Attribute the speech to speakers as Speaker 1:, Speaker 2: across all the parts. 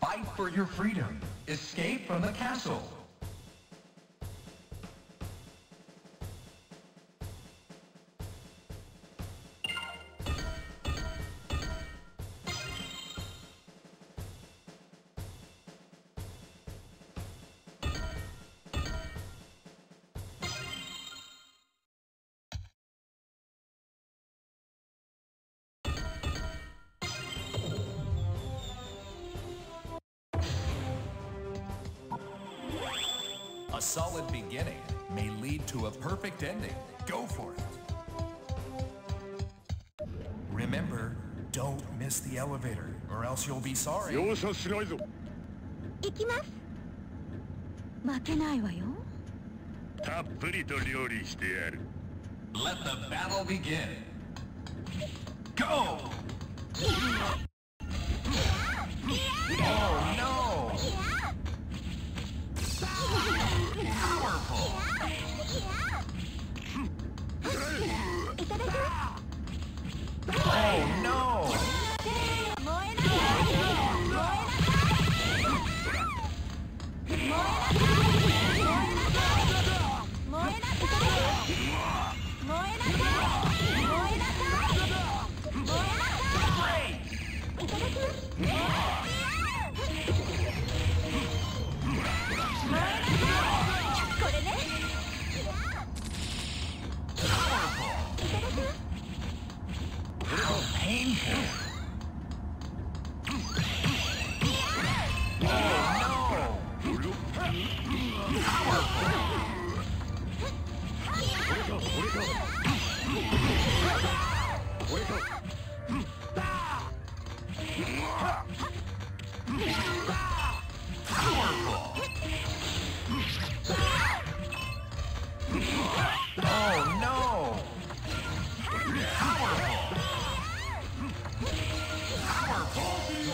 Speaker 1: Fight for your freedom. Escape from the castle. A solid beginning may lead to a perfect ending. Go for it. Remember, don't miss the elevator, or else you'll be sorry.
Speaker 2: 容赦しないぞ。
Speaker 3: 行きます。負けないわよ。
Speaker 2: たっぷりと料理してやる。
Speaker 1: Let the battle begin. Go! Oh no! Powerful! Oh no! How painful! Oh no! Powerful! Powerful! Oh no! Powerful! Powerful!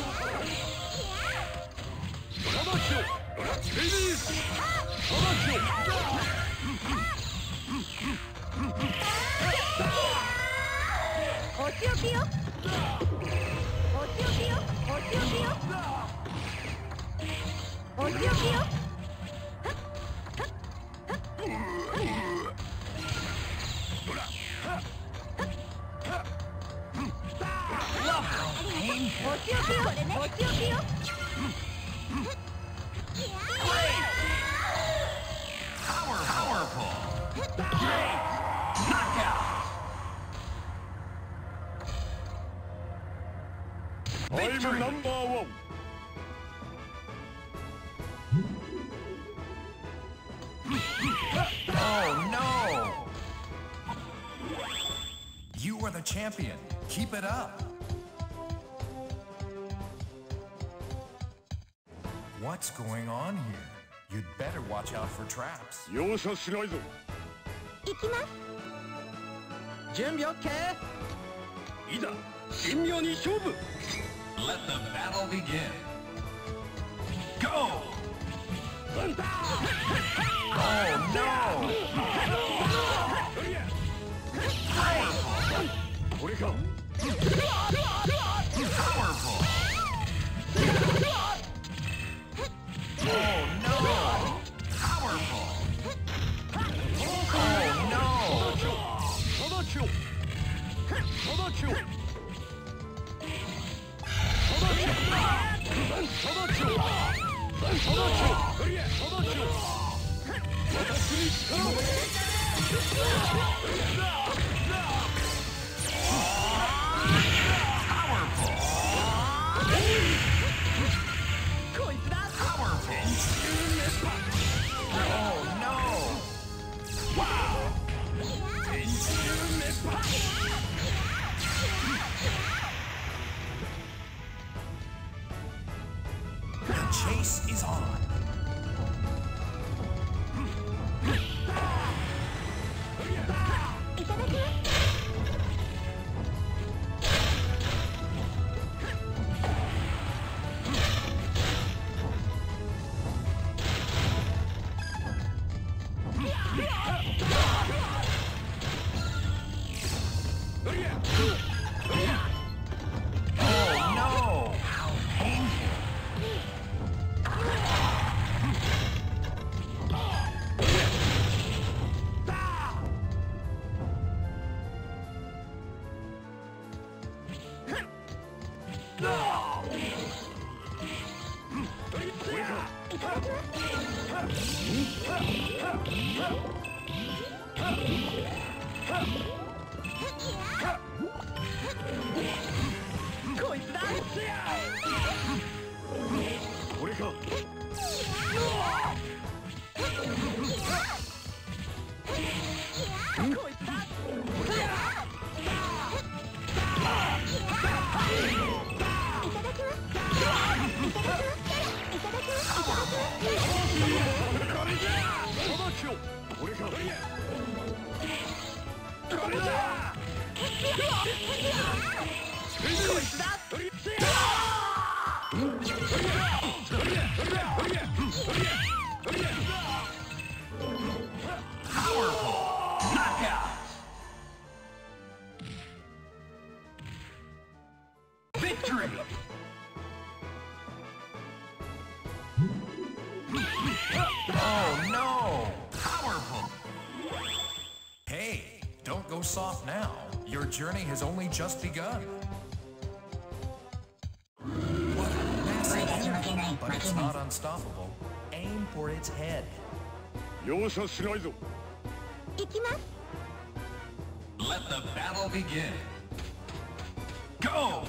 Speaker 1: Powerful! Great! Knockout! Victory!
Speaker 2: I'm number one.
Speaker 1: Oh no! You are the champion. Keep it up. What's going on here? You'd better watch out for traps.
Speaker 2: 容赦しないぞ。
Speaker 3: 行きます。
Speaker 4: 準備 OK。
Speaker 2: いざ神妙に勝負。
Speaker 1: Let the battle begin. Go! Oh no! Powerful!
Speaker 2: これか。
Speaker 1: Powerful! Oh no! Powerful! Oh no!
Speaker 4: こいつだ。
Speaker 1: Powerful! Oh no! Wow! The chase is on. Oh no! How painful!
Speaker 4: こいつだ。
Speaker 2: 俺か。
Speaker 4: こいつだ。
Speaker 2: 俺か。
Speaker 1: Powerful knockout. Victory. Oh no! Powerful. Hey, don't go soft now. Your journey has only just begun. What a massive energy, but it's not unstoppable. Aim for its head.
Speaker 2: 容赦しないぞ。
Speaker 3: 行きます。
Speaker 1: Let the battle begin. Go!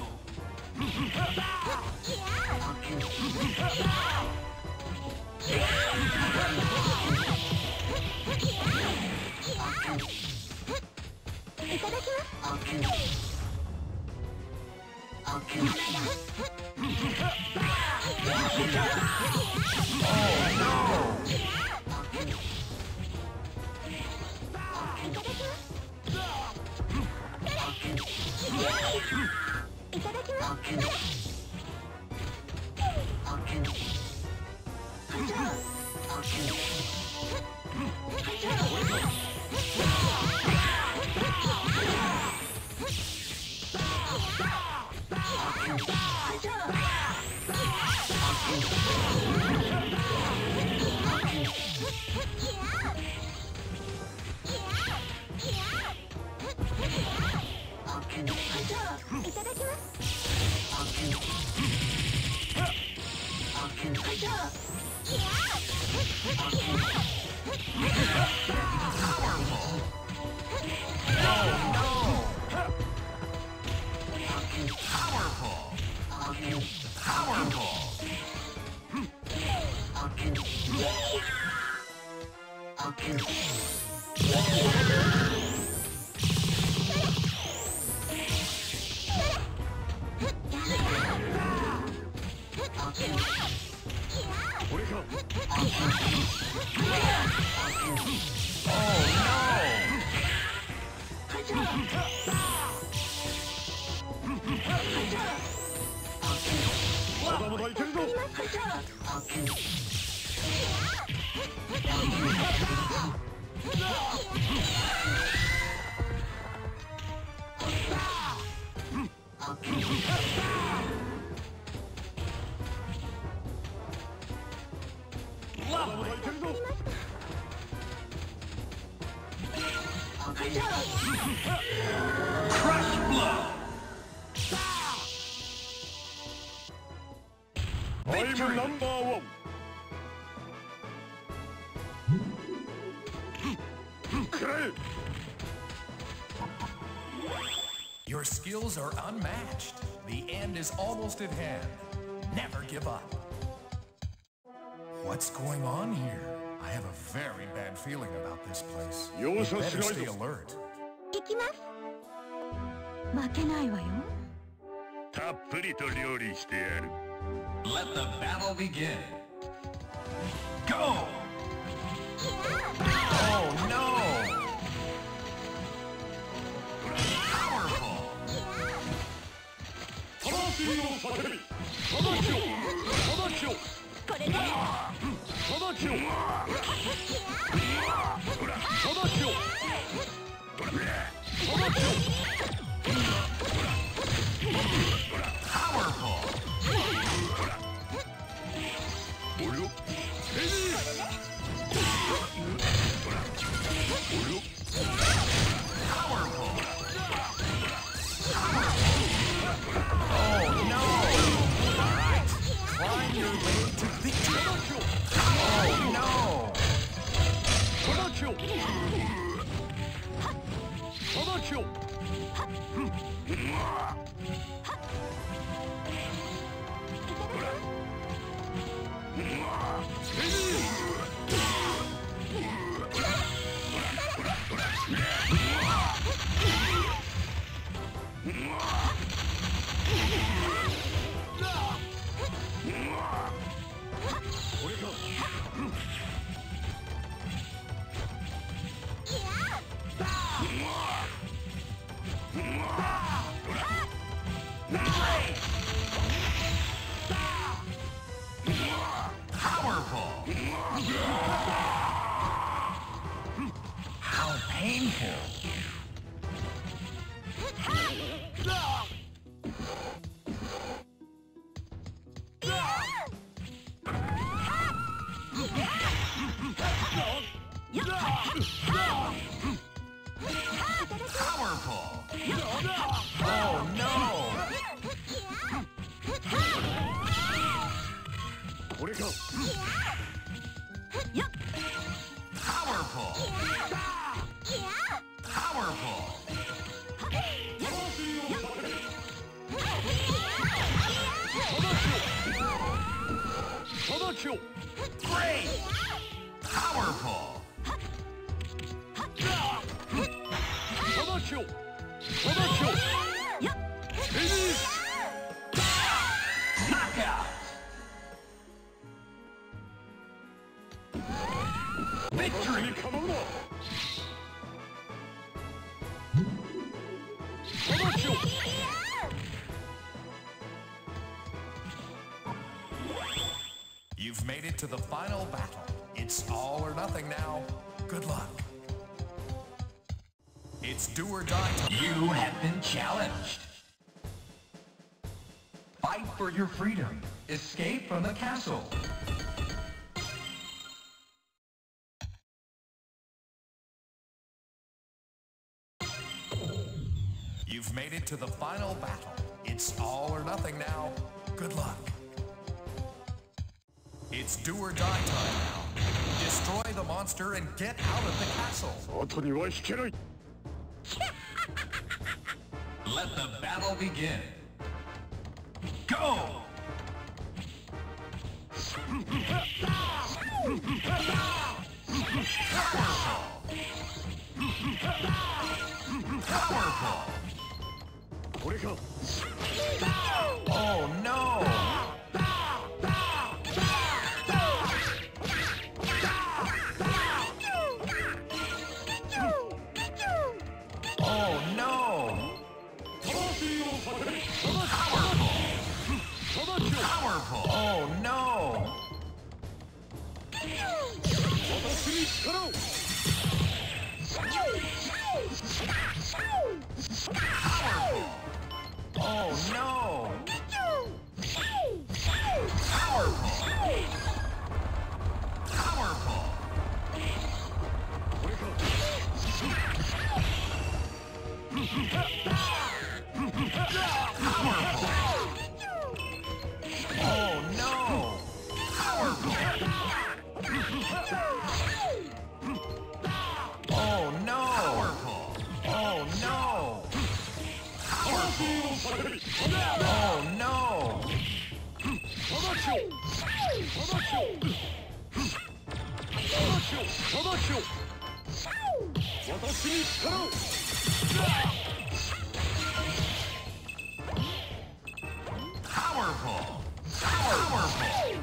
Speaker 1: Crush blow. Victory.
Speaker 2: No.
Speaker 1: Your skills are unmatched. The end is almost at hand. Never give up. What's going on here? I have a very bad feeling about this place. You better stay alert.
Speaker 3: 行きます。
Speaker 5: 負けないわよ。
Speaker 2: たっぷりと料理してやる。
Speaker 1: Let the battle begin. Go! Oh no! Powerful!
Speaker 2: 魂を叫び、裁きを、裁きを。
Speaker 3: これで。
Speaker 2: 裁きを。裁きを。
Speaker 1: Powerful!
Speaker 2: 俺を。
Speaker 1: Oh no! All right, find your way to victory.
Speaker 2: きを
Speaker 1: You've made it to the final battle. It's all or nothing now. Good luck. It's do or die time. You have been challenged. Fight for your freedom. Escape from the castle. You've made it to the final battle. It's all or nothing now. Good luck. It's do or die time now. Destroy the monster and get out of the castle.
Speaker 2: 後には引けない
Speaker 1: Let the battle begin. Go! Powerful! Oh no! Oh no! Powerful! Oh no! Powerful! Oh no! Powerful! Powerful! Oh no! Powerful! Oh no! Powerful! Oh no! Powerful! Oh no! Powerful! Powerful!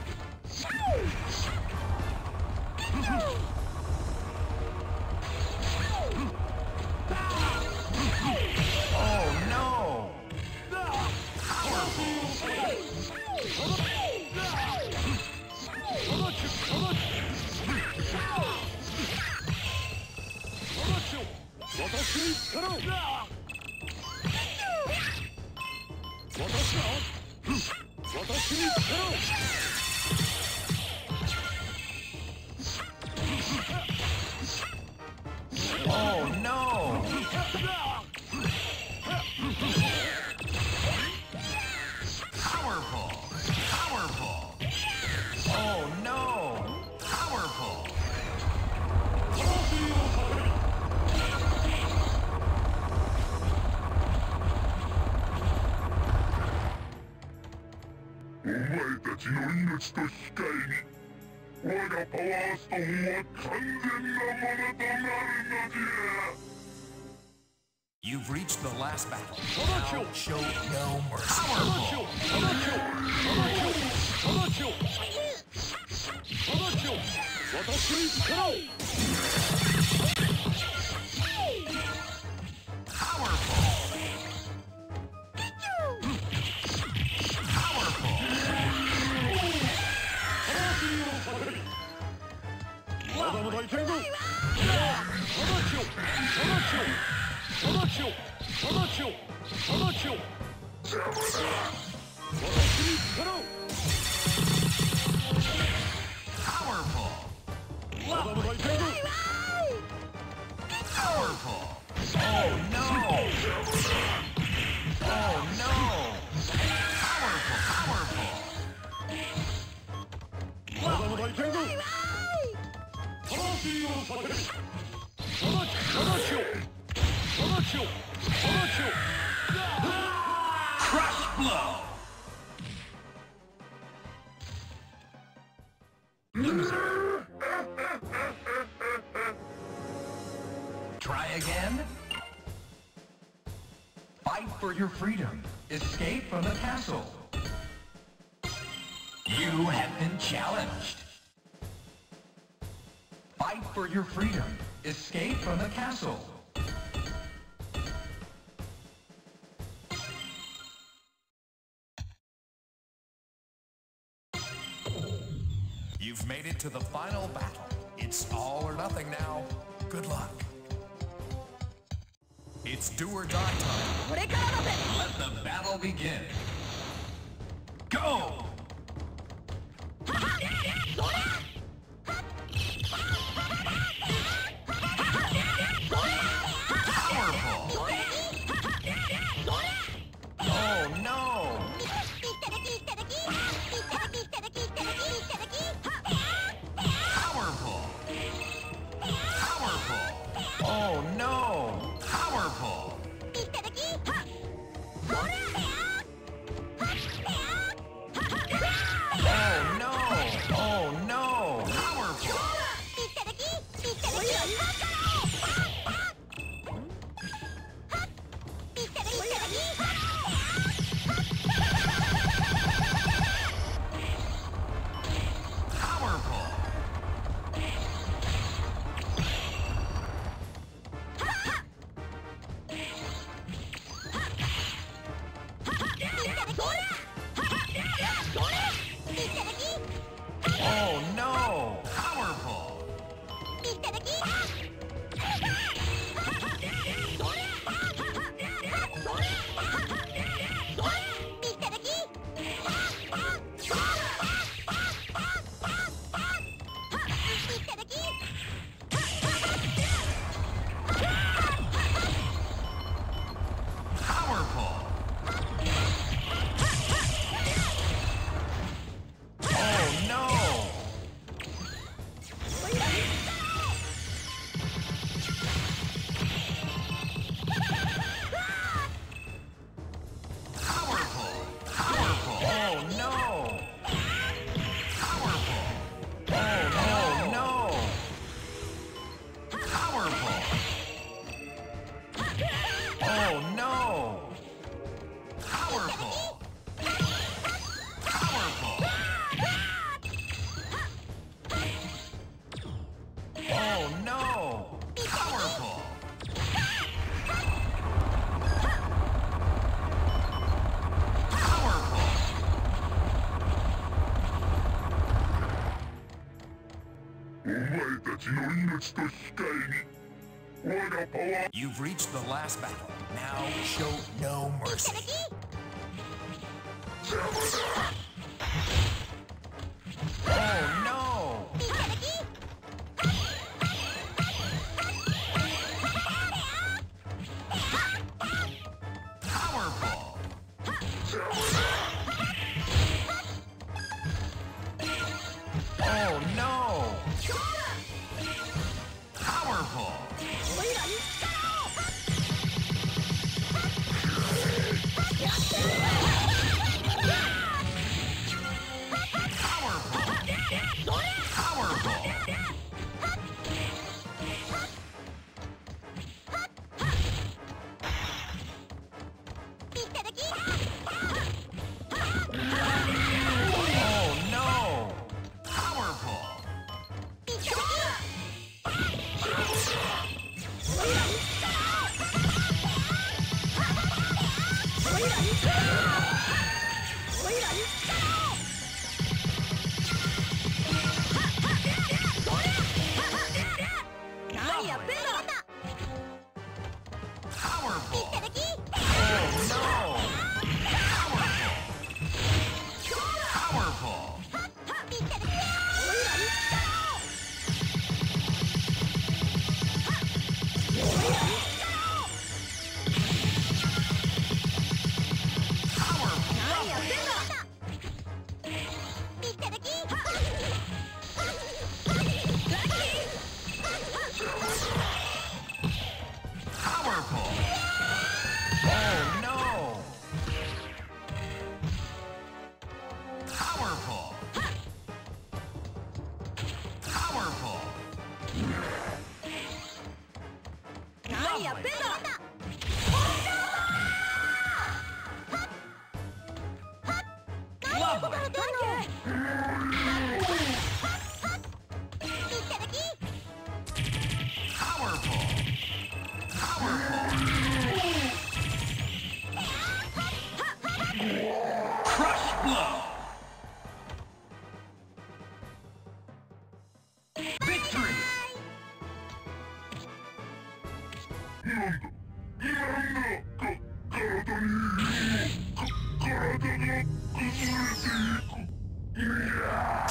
Speaker 1: Oh no!
Speaker 2: たちの命と引き換えに我がパワーストーンは完全なものとなるのじゃ。
Speaker 1: You've reached the last battle.
Speaker 2: Now
Speaker 1: show no mercy.
Speaker 2: Powerful!
Speaker 1: Crush blow. Loser. Try again. Fight for your freedom. Escape from the castle. You have been challenged. Fight for your freedom. Escape from the castle. You've made it to the final battle. It's all or nothing now. Good luck. It's do or die time. Let the battle begin. Go! You've reached the last battle. Now show no mercy. Oh no! Powerful! Oh no! Powerful! Powerful.
Speaker 3: 見てる。
Speaker 1: Powerful. Oh no. Powerful. Powerful.
Speaker 4: 何やってんだ。
Speaker 1: Lovely. Powerful. Powerful. Crush blow. Victory.
Speaker 2: 体が崩れていく。